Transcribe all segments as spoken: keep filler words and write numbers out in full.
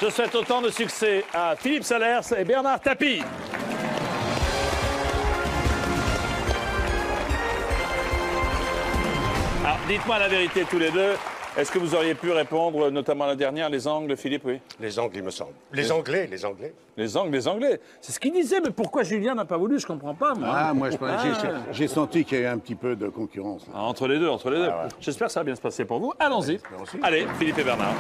Je souhaite autant de succès à Philippe Solers et Bernard Tapie. Alors, dites-moi la vérité tous les deux. Est-ce que vous auriez pu répondre, notamment la dernière, les Angles, Philippe, oui? Les Angles, il me semble. Les, les Anglais, les Anglais. Les Angles, les Anglais. C'est ce qu'il disait, mais pourquoi Julien n'a pas voulu? Je comprends pas, moi. Ah, moi, je pense- Ah. j'ai- j'ai senti qu'il y avait un petit peu de concurrence. Ah, entre les deux, entre les deux. Ah ouais. J'espère que ça va bien se passer pour vous. Allons-y. j'espère aussi. Allez, Philippe et Bernard.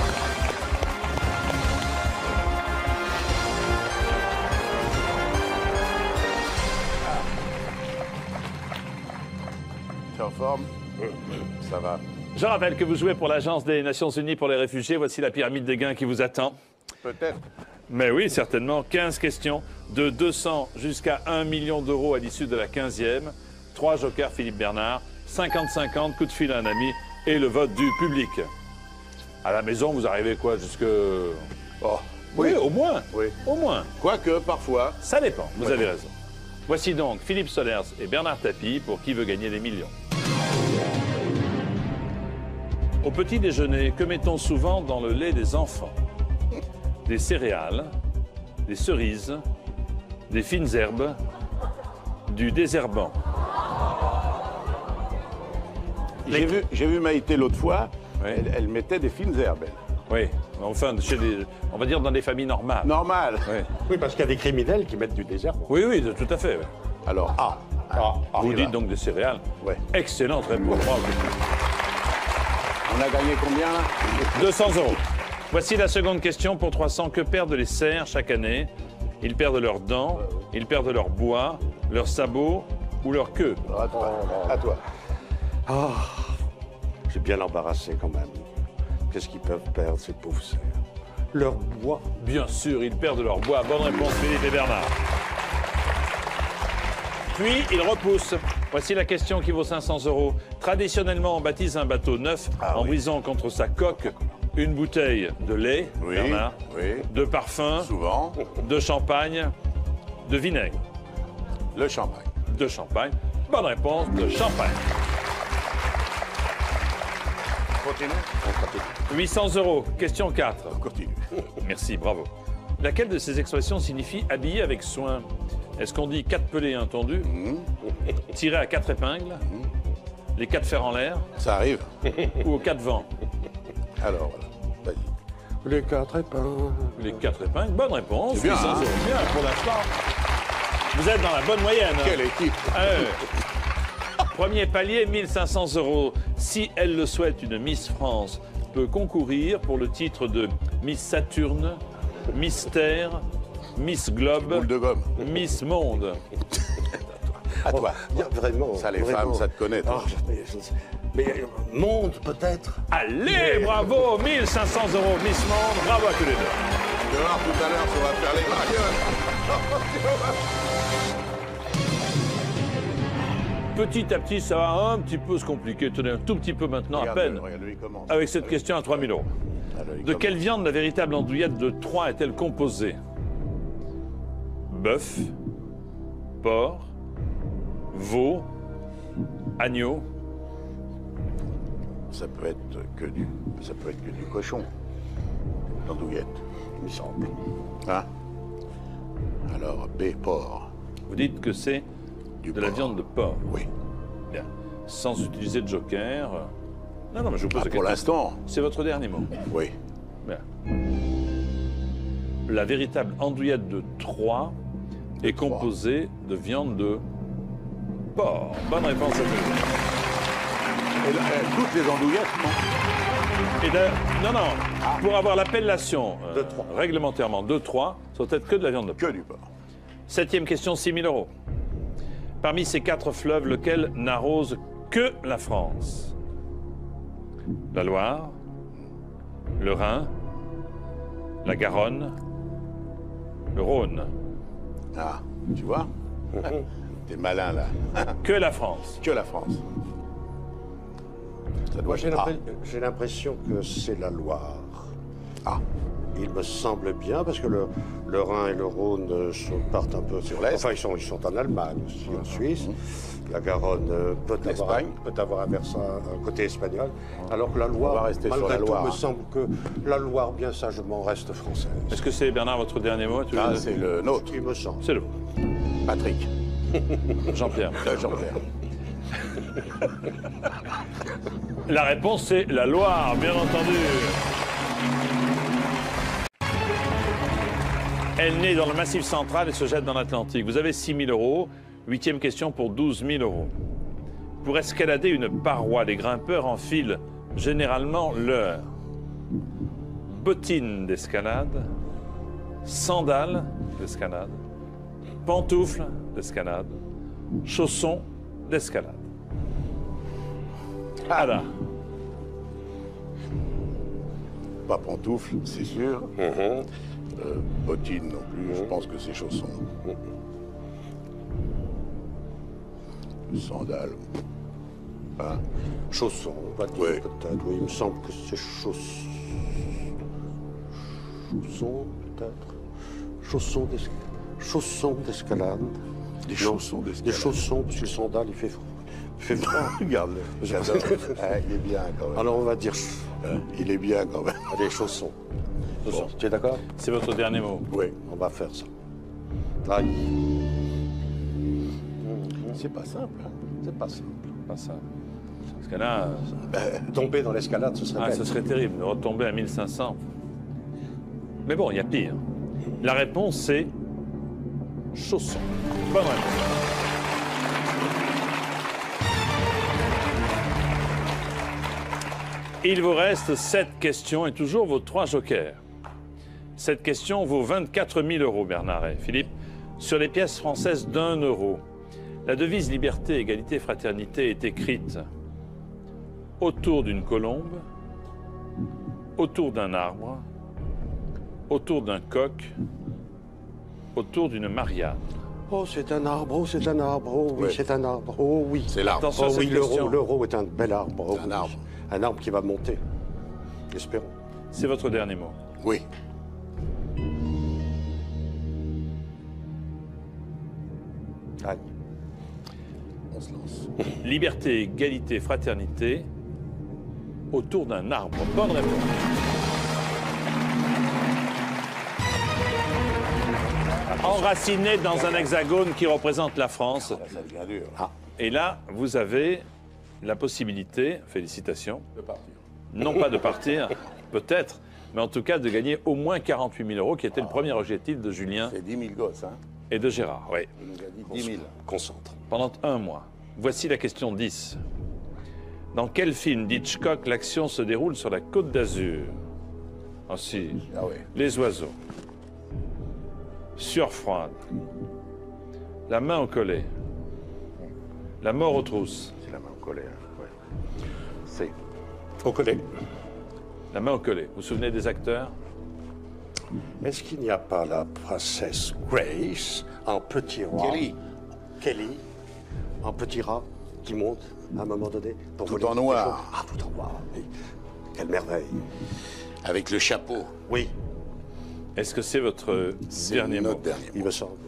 T'es en forme? Ça va. Je rappelle que vous jouez pour l'Agence des Nations Unies pour les réfugiés. Voici la pyramide des gains qui vous attend. Peut-être. Mais oui, certainement. quinze questions de deux cents jusqu'à un million d'euros à l'issue de la quinzième. Trois jokers, Philippe Bernard. cinquante cinquante, coup de fil à un ami et le vote du public. À la maison, vous arrivez quoi? Jusque... Oh, Oui, au moins. Oui. Au moins. Quoique, parfois. Ça dépend, vous Oui. avez raison. Voici donc Philippe Solers et Bernard Tapie pour Qui veut gagner des millions. Au petit déjeuner, que mettons souvent dans le lait des enfants? Des céréales, des cerises, des fines herbes, du désherbant. J'ai vu, j'ai vu Maïté l'autre fois, Oui. elle, elle mettait des fines herbes. elle. Oui, enfin, chez des, on va dire dans des familles normales. Normal. Oui, Oui, parce qu'il y a des criminels qui mettent du désert. oui, oui, tout à fait. oui. Alors, ah. Ah, ah, Vous y va. dites donc des céréales. Ouais. Excellente réponse. Bravo. On a gagné combien, là? deux cents euros. Voici la seconde question pour trois cents. Que perdent les cerfs chaque année? Ils perdent leurs dents, ils perdent leur bois, leurs sabots ou leur queue. À toi. À toi. J'ai bien embarrassé quand même. Qu'est-ce qu'ils peuvent perdre, ces pauvres cerfs? Leur bois. Bien sûr, ils perdent leur bois. Bonne réponse, Philippe et Bernard. Puis, ils repoussent. Voici la question qui vaut cinq cents euros. Traditionnellement, on baptise un bateau neuf Ah en oui. brisant contre sa coque une bouteille de lait, Oui. Bernard, Oui. de parfum, Souvent, de champagne, de vinaigre. le champagne. De champagne. Bonne réponse, de champagne. Continue. On continue. huit cents euros. Question quatre. On continue. Merci, bravo. Laquelle de ces expressions signifie habiller avec soin? Est-ce qu'on dit quatre pelés et un tondu? Tirer à quatre épingles? Les quatre fers en l'air? Ça arrive. Ou aux quatre vents? Alors, voilà. Vas-y. Les quatre épingles. Les quatre épingles. Bonne réponse. C'est bien, huit cents hein? euros. Bien, pour l'instant. Vous êtes dans la bonne moyenne. hein. Quelle équipe? Ah ouais. Premier palier, mille cinq cents euros. Si elle le souhaite, une Miss France peut concourir pour le titre de Miss Saturne, Miss Terre, Miss Globe, Boule de gomme. Miss Monde. À toi. Il y a vraiment. Ça, les vraiment. femmes, ça te connaît, toi. Ah, mais, mais, euh, monde, peut-être. Allez, bravo, mille cinq cents euros, Miss Monde. Bravo à tous les deux. Tu vas voir tout à l'heure, ça va faire les marioles. Petit à petit, ça va un petit peu se compliquer. Tenez, un tout petit peu maintenant, à peine. Regarde, il commence. Avec cette question à trois mille euros. Alors, il De commence. quelle viande la véritable andouillette de Troyes est-elle composée? Bœuf, porc, veau, agneau. Ça peut être que du, ça peut être que du cochon. L'andouillette, il me semble. Hein? Alors, B, porc. Vous dites que c'est Du de la porc. viande de porc. Oui. Bien. Sans utiliser de joker. Non, non, mais je vous pose Ah, la pour question. l'instant, C'est votre dernier mot. oui. Bien. La véritable andouillette de Troyes est Troyes. composée de viande de porc. Bonne réponse à tous. Et là, euh, toutes les andouillettes, non? Et d'ailleurs, non, non, pour avoir l'appellation euh, De Troyes. réglementairement de Troyes, ça doit être que de la viande de porc. Que du porc. Septième question, six mille euros. Parmi ces quatre fleuves, lequel n'arrose que la France? La Loire, le Rhin, la Garonne, le Rhône. Ah, tu vois? T'es malin, là. Que la France. Que la France. Ça doit Moi, j'ai être A. l'impre- j'ai l'impression que c'est la Loire. Ah. Il me semble bien, parce que le, le Rhin et le Rhône euh, sont- partent un peu sur l'Est. Enfin, ils sont, ils sont en Allemagne aussi, en Suisse. La Garonne euh, peut, avoir, L'Espagne. peut avoir un versant, un côté espagnol. Alors que la On va Loire, rester sur malgré la tout, Loire, me hein. semble que la Loire, bien sagement, reste française. Est-ce que c'est, Bernard, votre dernier mot? tous les Ah, deux c'est le nôtre, Il me semble. C'est le vôtre. Patrick. Jean-Pierre. Euh, Jean-Pierre. La réponse, c'est la Loire, bien entendu. Elle naît dans le Massif central et se jette dans l'Atlantique. Vous avez six mille euros. Huitième question pour douze mille euros. Pour escalader une paroi, les grimpeurs enfilent généralement leur bottines d'escalade, sandales d'escalade, pantoufles d'escalade, chaussons d'escalade. Ah là. Pas pantoufles, c'est sûr. Mhm. Euh, bottines non plus, je pense que c'est chaussons. Sandales. Hein? Chaussons, on va dire Ouais. peut-être. Oui, il me semble que c'est chaussons. Chaussons, peut-être. Chaussons d'escalade. Chaussons d'escalade. Des Non, chaussons Des d'escalade. chaussons, parce que le sandal, il fait froid. Il fait froid. Regarde-le, j'adore. Ah, il est bien quand même. Alors on va dire. Hein, il est bien quand même. Allez, chaussons. Chaussons. Tu es d'accord? C'est votre dernier mot. Oui. On va faire ça. Là, il- C'est pas simple. Hein. c'est pas simple. Pas ça. Parce que là, Tomber dans l'escalade, ce serait ah, bête. ce serait terrible de retomber à mille cinq cents. Mais bon, il y a pire. La réponse, c'est chaussons. Bonne réponse. Il vous reste sept questions et toujours vos trois jokers. Cette question vaut vingt-quatre mille euros, Bernard et Philippe. Sur les pièces françaises d'un euro, la devise liberté, égalité, fraternité est écrite autour d'une colombe, autour d'un arbre, autour d'un coq, autour d'une Marianne. Oh, c'est un arbre, oh, c'est un arbre, oh oui, Ouais. c'est un arbre, oh oui. C'est l'arbre. Attention. Oh Sur oui, cette l'euro, question. l'euro est un bel arbre. oh C'est un oui. arbre. Un arbre qui va monter. Espérons. C'est votre dernier mot. Oui. Aïe. On se lance. Liberté, égalité, fraternité, autour d'un arbre. Bonne réponse. Enraciné dans un hexagone qui représente la France. Ça devient dur. Ah, Et là, vous avez la possibilité, félicitations, De partir. non pas de partir, peut-être, mais en tout cas de gagner au moins quarante-huit mille euros, qui était le premier objectif de Julien C'est dix mille gosses, hein. et de Gérard. Oui. Il nous a dit dix mille. concentre. Pendant un mois. Voici la question dix. Dans quel film d'Hitchcock l'action se déroule sur la Côte d'Azur? Ah si, Ah oui. Les oiseaux. Sueur froide. La main au collet. La mort aux trousses. C'est la main au collet. hein, ouais. C'est au collet. La main au collet. Vous vous souvenez des acteurs? Est-ce qu'il n'y a pas la princesse Grace, un petit rat Kelly. Kelly, un petit rat qui monte à un moment donné pour Tout voler en des noir. choses. Ah, tout en noir. oui. Quelle merveille. Avec le chapeau. Oui, Est-ce que c'est votre C'est dernier notre mot? dernier il mot. me semble.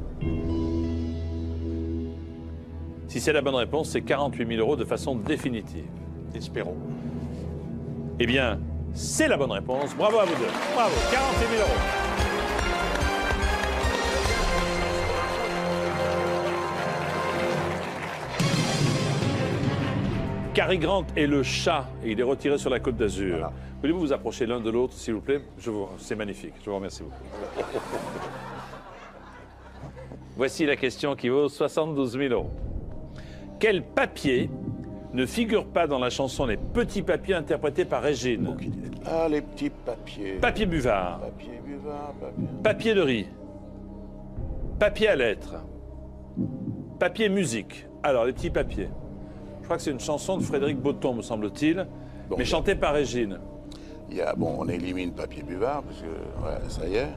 Si c'est la bonne réponse, c'est quarante-huit mille euros de façon définitive. Espérons. Eh bien, c'est la bonne réponse. Bravo à vous deux. Bravo. quarante-huit mille euros. Cary Grant est le chat et il est retiré sur la Côte d'Azur. Voilà. Voulez-vous vous approcher l'un de l'autre, s'il vous plaît? Je vous... C'est magnifique. Je vous remercie beaucoup. Voici la question qui vaut soixante-douze mille euros. Quel papier ne figure pas dans la chanson Les Petits Papiers interprétés par Régine? Ah, les petits papiers. Papier buvard, Papier buvard, papier. papier de riz, papier à lettres, papier musique. Alors, les petits papiers. Je crois que c'est une chanson de Frédéric Botton, me semble-t-il, Bon, mais ben. chantée par Régine. Il y a, bon, on élimine papier buvard, parce que, ouais, ça y est.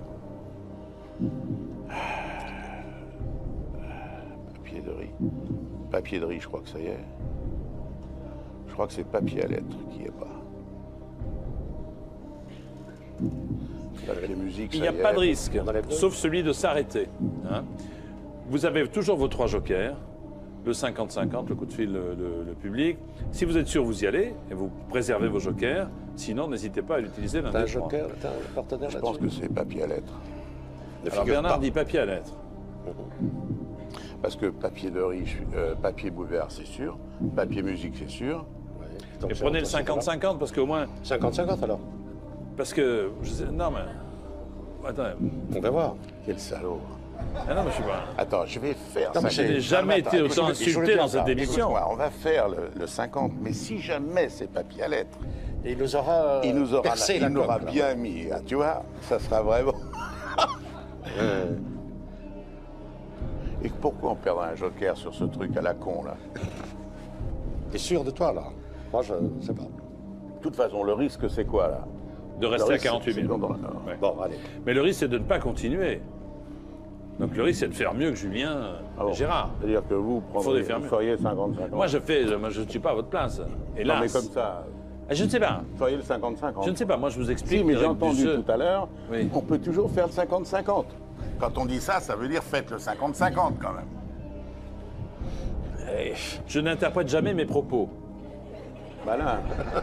Papier de riz. Papier de riz, je crois que ça y est. Je crois que c'est papier à lettres qui est pas. Papier musique, Il ça n'y a y pas est. de risque, On enlève deux. sauf celui de s'arrêter. hein. Vous avez toujours vos trois jokers, le cinquante cinquante, le coup de fil, le, le- le public. Si vous êtes sûr, vous y allez et vous préservez vos jokers. Sinon, n'hésitez pas à l'utiliser l'un T'as un des trois. joker, t'as un partenaire Je là-dessus? pense que c'est papier à lettres. Ne Alors figure Bernard pas. dit papier à lettres. Parce que papier de riz, euh, papier bouvert, c'est sûr. Papier musique, c'est sûr. Ouais. Donc, Et c'est prenez le entre ces cinquante cinquante parce qu'au moins... deux-là. cinquante cinquante alors. Parce que... je sais- non, mais... Attends. On va voir. Quel salaud. Ah non, mais je suis pas... Attends, je vais faire Non, ça. mais je n'ai jamais Attends, été écoute, autant écoute, insulté écoute, dans cette écoute, émission. écoute-moi, on va faire le, le cinquante, mais si jamais c'est papier à lettres, Et il nous aura, euh, il nous aura, percé il la nous aura coque, là. bien mis, hein, tu vois, ça sera vraiment... Euh, Et pourquoi on perdrait un joker sur ce truc à la con, là? T'es sûr de toi là? Moi je ne sais pas. De toute façon, le risque, c'est quoi, là? De Le rester à risque, quarante-huit c'est mille. dans- dans- Ouais. Bon, allez. Mais le risque, c'est de ne pas continuer. Donc le risque, c'est de faire mieux que Julien euh, Ah bon. et Gérard. C'est-à-dire que vous, Faut prendrez, les faire vous mieux. feriez cinquante cinquante. Moi, je fais... Moi, je ne suis pas à votre place. Et Non, là... mais comme ça, Je ne sais pas. vous feriez le cinquante cinquante. Je ne sais pas. Moi, je vous explique Si, mais les j'ai règles du entendu jeu. tout à l'heure, Oui. on peut toujours faire le cinquante cinquante. Quand on dit ça, ça veut dire faites le cinquante cinquante, quand même. Eh, Je n'interprète jamais mes propos. Malin.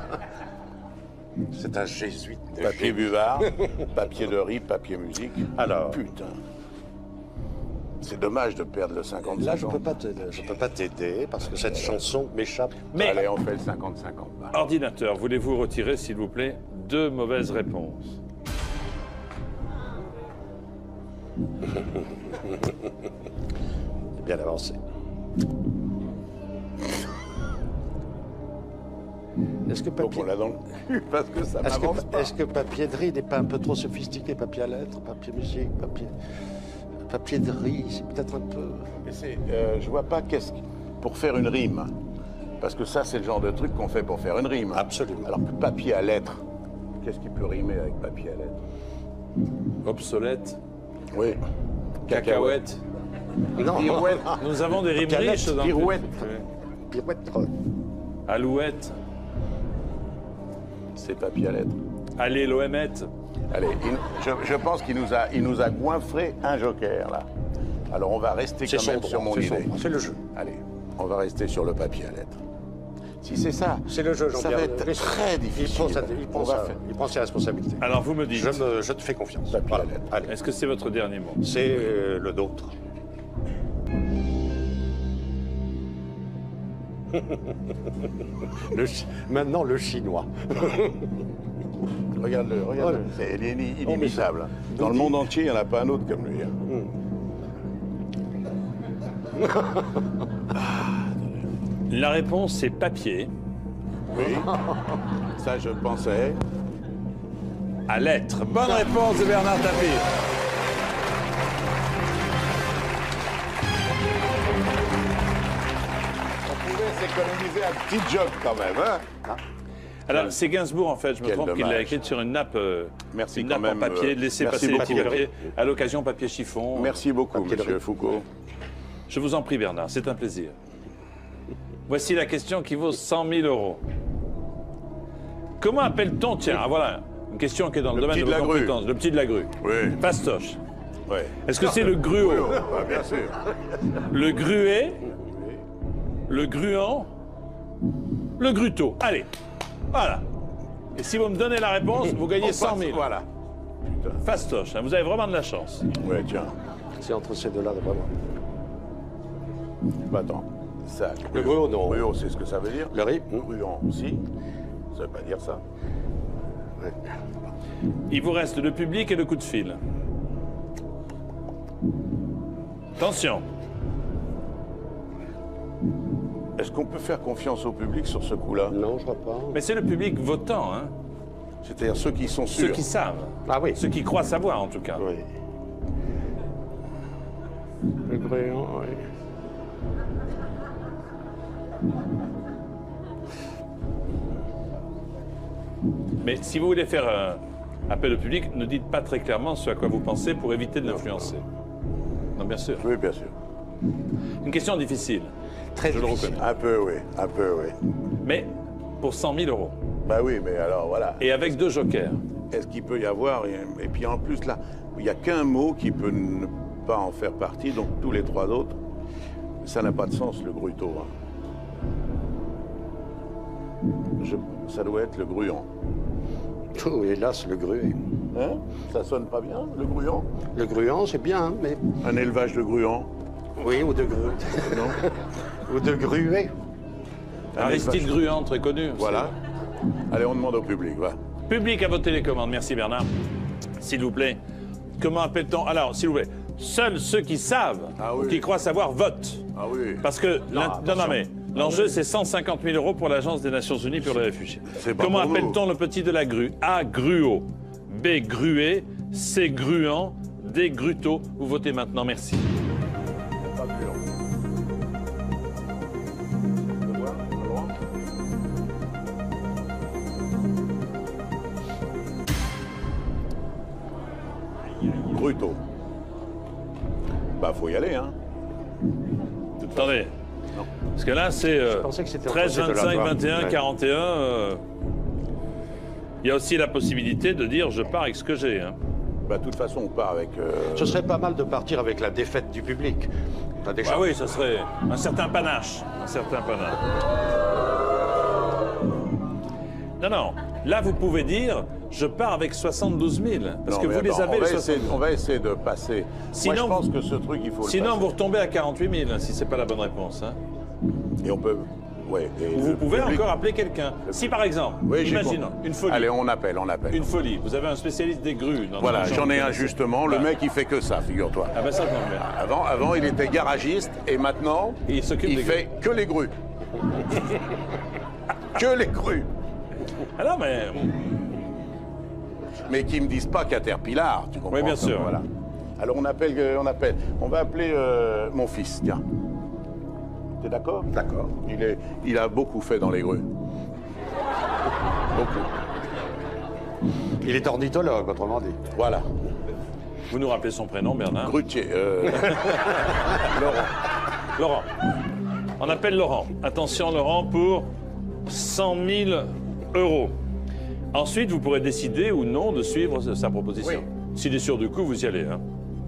C'est un jésuite de Papier génie. buvard, papier de riz, papier musique. Alors. Putain. C'est dommage de perdre le cinquante cinquante. Là, je peux pas t'aider. Je peux pas t'aider parce que cette chanson m'échappe. Mais, Allez, on fait le cinquante cinquante. va. ordinateur, voulez-vous retirer, s'il vous plaît, deux mauvaises réponses? Bien avancé. Est-ce que Donc papier, on l'a dans le cul parce que ça est-ce n'avance que, pas. est-ce que papier de riz n'est pas un peu trop sophistiqué? Papier à lettres, papier musique, papier, papier de riz, c'est peut-être un peu. Mais c'est, euh, je vois pas qu'est-ce qui- pour faire une rime. Parce que ça, c'est le genre de truc qu'on fait pour faire une rime. Absolument. Alors que papier à lettres, qu'est-ce qui peut rimer avec papier à lettres? Obsolète, Oui. cacahuète. Non, Pirouette. Nous avons des rimes Galette, riches dans le pirouette. pirouette. Alouette, C'est papier à lettres. allez l'Oemette. Allez, il- je, je pense qu'il nous a, il nous a goinfré un joker, là. Alors on va rester C'est quand son même droit, sur mon c'est son idée. droit, c'est le jeu. Allez, on va rester sur le papier à lettres. Si c'est ça, C'est le jeu, ça Jean-Pierre. va être Laissez- très Il difficile. prend, sa- il prend On va sa- faire il prend ses responsabilités. Alors vous me dites, Je, me, je te fais confiance. Papier Voilà. à lettres. Allez. est-ce que c'est votre dernier mot? C'est euh, le nôtre. Le chi- Maintenant, le chinois. Regarde-le, regarde-le. Ouais. C'est- Il est ini- Oh, mais inimitable. ça- Dans le monde entier, il n'y en a pas un autre comme lui. hein. La réponse, c'est papier Oui. Ça, je pensais. à lettres. Bonne réponse de Bernard Tapie. On pouvait s'économiser un petit job quand même, hein. Alors, c'est Gainsbourg, en fait, je me Quel trompe, qu'il l'a dommage. écrite sur une nappe, euh, Merci une quand nappe en même, papier, euh, laissez merci passer les beaucoup. petits papiers. À l'occasion, papier chiffon. Merci beaucoup, Papier de monsieur riz. Foucault. Je vous en prie, Bernard, c'est un plaisir. Voici la question qui vaut cent mille euros. Comment appelle-t-on, tiens, ah, voilà, une question qui est dans le, Le domaine petit de de vos la grue. compétences, le petit de la grue. Oui. Fastoche. Ouais. Est-ce que c'est le gruau, Oui, oh, bien sûr. le gruet, le gruant, le gruteau? Allez, voilà. Et si vous me donnez la réponse, vous gagnez On cent passe, mille. Voilà. Fastoche, hein, vous avez vraiment de la chance. Ouais, tiens. C'est entre ces deux-là, vraiment. Bah, attends. Ça, Le gruau, non. Gruau, c'est ce que ça veut dire. Le riz. Gruant aussi. Ça veut pas dire ça. Ouais. Il vous reste le public et le coup de fil. Attention. Est-ce qu'on peut faire confiance au public sur ce coup-là? Non, je crois pas. Mais c'est le public votant, hein. C'est-à-dire ceux qui sont Ceux sûrs. qui savent. Ah oui. Ceux qui croient savoir, en tout cas. Oui. Le gruant, oui. Mais si vous voulez faire un appel au public, ne dites pas très clairement ce à quoi vous pensez pour éviter de l'influencer. Non, bien sûr. Oui, bien sûr. Une question difficile, Très je le difficile. reconnais. Un peu, oui. Un peu, oui. Mais pour cent mille euros. Bah oui, mais alors voilà. Et avec deux jokers. est-ce qu'il peut y avoir... Et, et puis en plus, là, il n'y a qu'un mot qui peut ne pas en faire partie, donc tous les trois autres, ça n'a pas de sens, le gruteau. Hein. Je, ça doit être le gruant. Oh, hélas, le gruet. Hein? Ça sonne pas bien, le gruant? Le gruant, c'est bien, mais... Un élevage de gruant? Oui, ou de gru... Non. ou de gruet. Aristide Gruand, très connu. Voilà. Allez, on demande au public, va. Public à votre télécommande. Merci Bernard. S'il vous plaît. Comment appelle-t-on? Alors, s'il vous plaît. Seuls ceux qui savent Ah ou oui. qui croient savoir votent. Ah oui. Parce que... Non, l'in- non, non, mais l'enjeu, c'est cent cinquante mille euros pour l'Agence des Nations Unies pour les réfugiés. c'est pas Comment pour nous. appelle-t-on le petit de la grue? A, gruau. B, gruet. C, gruant. D, gruteau. Vous votez maintenant. Merci. Pas pur. On peut voir, on peut voir. Gruteau. Bah, faut y aller, hein. Attendez. Parce que là, c'est euh, pensais que c'était treize, opposé de la vingt-cinq, loi. vingt et un, Ouais. quarante et un. euh, Il y a aussi la possibilité de dire je pars avec ce que j'ai. Hein. Bah, de toute façon, on part avec... euh, Ce serait pas mal de partir avec la défaite du public. T'as déjà... Ah oui, ça serait un certain panache. Un certain panache. Non, non. Là, vous pouvez dire je pars avec soixante-douze mille. Parce non, que mais vous les attends, avez, on les va, essayer, soixante-douze. on va essayer de passer. Sinon, Moi, je pense que ce truc, il faut Sinon, le vous passer. retombez à quarante-huit mille, hein, si c'est pas la bonne réponse. Hein. Et on peut... Ouais, et Ou vous le pouvez public- encore appeler quelqu'un. Si, par exemple, Oui, j'ai imaginons, compris. une folie. Allez, on appelle, on appelle. Une folie. Vous avez un spécialiste des grues. Dans Voilà, dans le j'en genre ai que un vous connaissez. justement. Le Voilà. mec, il fait que ça, figure-toi. Ah ben ça, tombe bien. Avant, avant, il était garagiste et maintenant, Et il s'occupe il des fait que les grues. Que les grues. Ah non, mais Mais qui me disent pas Caterpillar, tu comprends? Oui, bien sûr. Voilà. Alors on appelle, euh, on appelle. On va appeler euh, mon fils, tiens. T'es d'accord? D'accord. Il est, il a beaucoup fait dans les grues. Beaucoup. Il est ornithologue, autrement dit. Voilà. vous nous rappelez son prénom, Bernard? Grutier. euh, Laurent. Laurent. On appelle Laurent. Attention, Laurent, pour cent mille euros. Ensuite, vous pourrez décider ou non de suivre sa proposition. Oui. S'il est sûr du coup, vous y allez. Hein.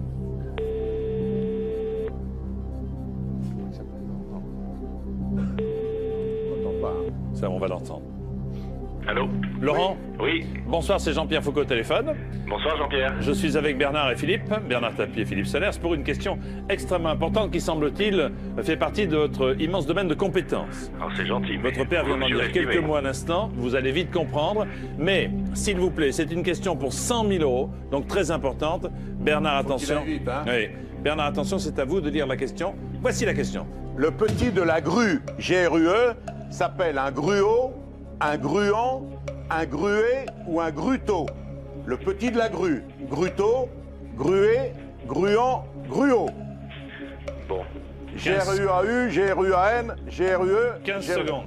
On n'entend pas. hein. Ça, on va l'entendre. Allô? Laurent, Oui. bonsoir, c'est Jean-Pierre Foucault au téléphone. Bonsoir Jean-Pierre. Je suis avec Bernard et Philippe, Bernard Tapie et Philippe Salers, pour une question extrêmement importante qui, semble-t-il, fait partie de votre immense domaine de compétences. Alors c'est gentil. mais Votre père vient vous d'en dire surestimez. quelques mots à l'instant, vous allez vite comprendre. Mais, s'il vous plaît, c'est une question pour cent mille euros, donc très importante. Bernard, Faut qu'il attention. aille vite, hein. Oui. Bernard, attention, c'est à vous de lire la question. Voici la question. Le petit de la grue, G R U E, s'appelle un gruau, un gruant, un gruet ou un gruteau. Le petit de la grue, gruteau, gruet, gruant, gruau. Bon. G R U A U, G R U A N, G R U E. quinze G R U E. secondes.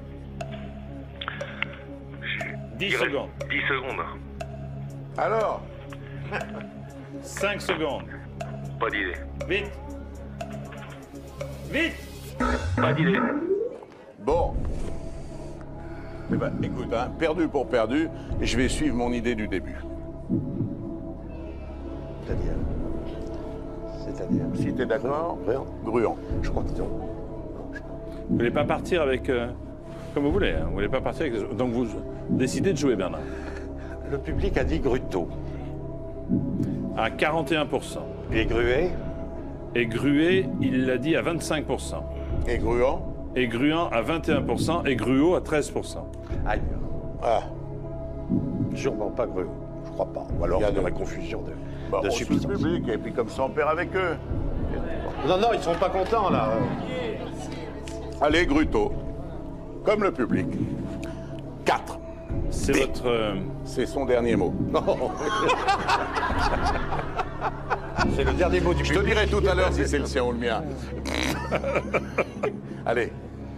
dix Il reste secondes. dix secondes. Alors, cinq secondes. Pas d'idée. Vite. Vite. Pas d'idée. bon. Eh ben, écoute, hein, perdu pour perdu, je vais suivre mon idée du début. C'est-à-dire C'est-à-dire Si t'es d'accord, Gruant. gruant. Je crois qu'ils ont... Vous voulez pas partir avec... euh, comme vous voulez, hein. Vous voulez pas partir avec... Donc vous décidez de jouer, Bernard. Le public a dit gruteau. À quarante et un pour cent. Et gruet Et Gruet, il l'a dit à vingt-cinq pour cent. Et gruant? Et Gruant à vingt et un pour cent. Et Gruau à treize pour cent. Aïe. Ah, Sûrement pas gruau. Je crois pas. Ou alors Il y a il y aurait de- confusion de, bah, de on suit le substance. public, et puis comme ça on perd avec eux. Non, non, ils sont pas contents, là. Allez, gruteau. Comme le public. Quatre. C'est D. votre... euh, C'est son dernier mot. C'est le dernier mot du Je te public. dirai tout à l'heure si c'est le sien ou le mien. Allez.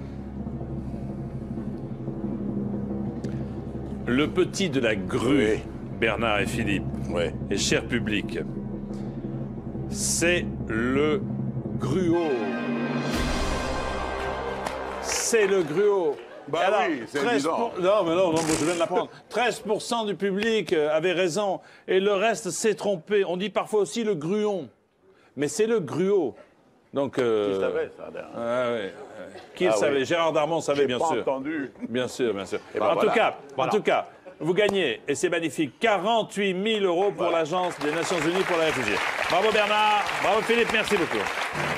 le petit de la grue, Oui. Bernard et Philippe, Ouais. et cher public, c'est le gruau. C'est le gruau. Bah Alors, oui, c'est treize évident. pour- Non, mais non, non, je viens de l'apprendre. treize pour cent du public euh, avait raison et le reste s'est trompé. On dit parfois aussi le gruon, mais c'est le gruau. Donc, euh... Qui savait ça d'ailleurs. Ah, ouais, ouais. Qui le Ah savait? oui. Gérard Darmon savait, J'ai bien pas sûr. entendu. Bien sûr, bien sûr. Eh ben en, voilà. tout cas, Voilà. en tout cas, vous gagnez, et c'est magnifique, quarante-huit mille euros pour l'Agence des Nations Unies pour les réfugiés. Bravo Bernard, bravo Philippe, merci beaucoup.